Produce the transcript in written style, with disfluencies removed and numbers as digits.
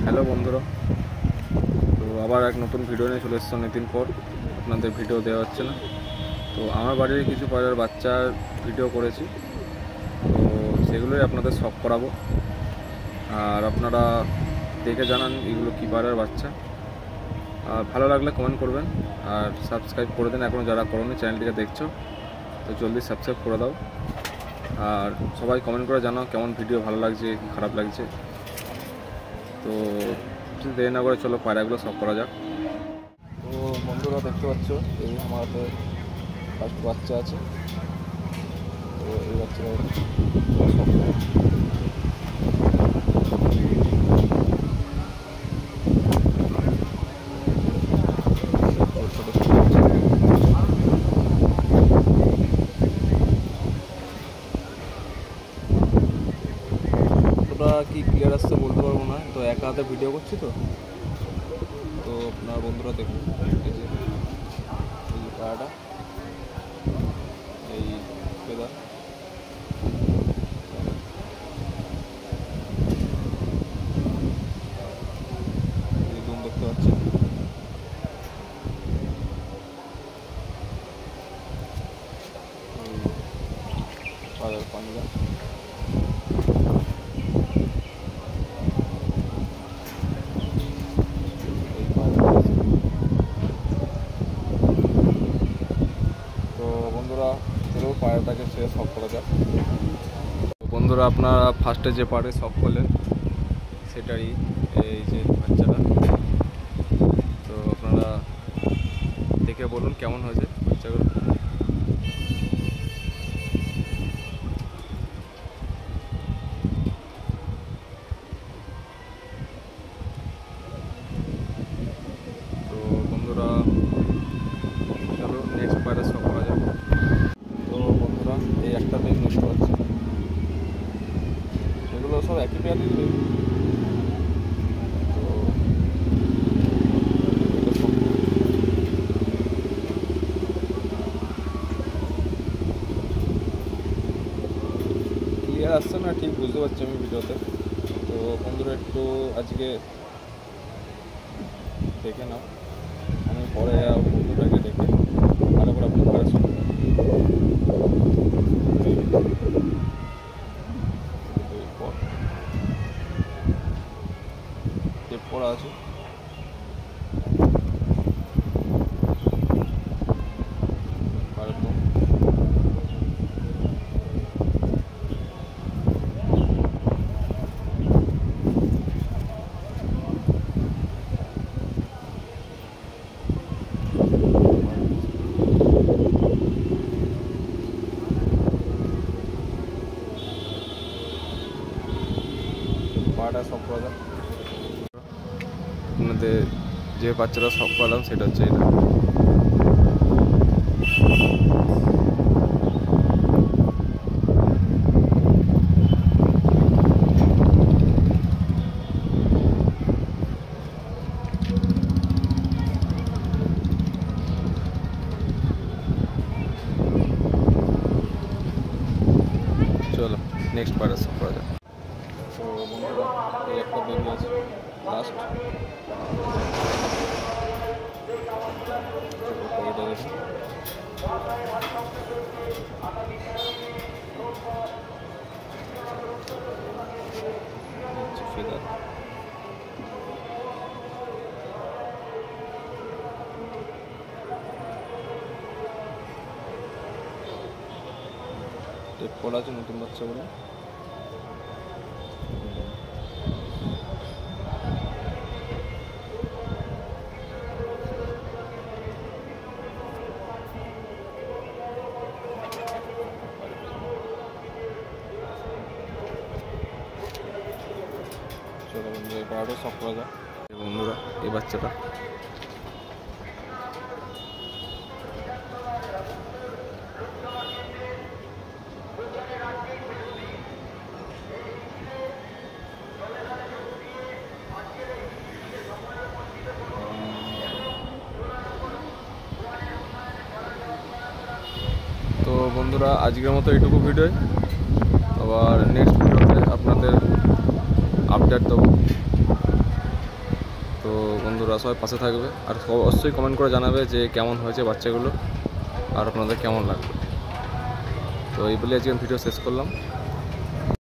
Hello বন্ধুরা, তো আবার এক নতুন ভিডিও নিয়ে চলে এসেছি অনেকদিন পর। আপনাদের ভিডিও দেওয়া হচ্ছে না, তো আমার বাড়ির কিছু পায়রার বাচ্চার ভিডিও করেছি, তো সেগুলোই আপনাদের শখ করাবো। আর আপনারা দেখে জানান এগুলো কী পায়রার বাচ্চা। আর ভালো লাগলে কমেন্ট করবেন আর সাবস্ক্রাইব করে দেন এখনও যারা করোনি। চ্যানেলটিকে দেখছো তো জলদি সাবস্ক্রাইব করে দাও। আর সবাই কমেন্ট করে জানাও কেমন ভিডিও, ভালো লাগছে কি খারাপ লাগছে। তো দেরি না করে চলো পায়রাগুলো সব করা যাক। তো বন্ধুরা দেখতে পাচ্ছ এই আমার হাতে ফার্স্ট বাচ্চা আছে। তো এই বাচ্চারা কি ক্লিয়ার আসতে বলতে পারবো না, তো একা হাতে ভিডিও করছি। তো আপনার বন্ধুরা দেখুন এই যে পায়রাটা, এই ফেদার দুম দেখতে পাচ্ছেন। পায়রার পাঞ্জা পায়রাটাকে সে শখ করা যাক। বন্ধুরা আপনারা ফার্স্টে যে পাড়ে শখ করলেন সেটারই এই যে বাচ্চাটা। তো আপনারা দেখে বলুন কেমন হয়েছে বাচ্চাগুলো। তো বন্ধুরা চলো নেক্সট পায়রা শখ করা যাক। তো বন্ধুরা এই একটা পেন নষ্ট হচ্ছে, এগুলো সব একই পেয়ারই। তো ক্লিয়ার আসছে না ঠিক বুঝতে পারছি আমি ভিডিওতে। তো বন্ধুরা একটু আজকে দেখে নাও, আমি পরে বন্ধুটাকে দেখে ভালো করে আপনি পায়রা শখ পড়া আছে। পায়রা শখ করা যাক। আপনাদের যে বাচ্চারা শখ করলাম সেটা হচ্ছে এটা। চলো নেক্সট পায়রা শখ করা যাক। তো বন্ধুরা এই একটা বেবি আছে লাস্ট। ফেদার টেপ করা আছে নতুন বাচ্চাগুলো। চলো বন্ধুরা এই পায়রাটাও শখ করা যায়। বন্ধুরা এই বাচ্চাটা তো বন্ধুরা আজকের মতো এইটুকু ভিডিও, আবার নেক্সট ভিডিওতে আপনাদের আপডেট দেবো। তোরা সবাই পাশে থাকবে, আর অবশ্যই কমেন্ট করে জানাবে যে কেমন হয়েছে বাচ্চাগুলো আর আপনাদের কেমন লাগবে। তো এই বলে আজকে ভিডিও শেষ করলাম।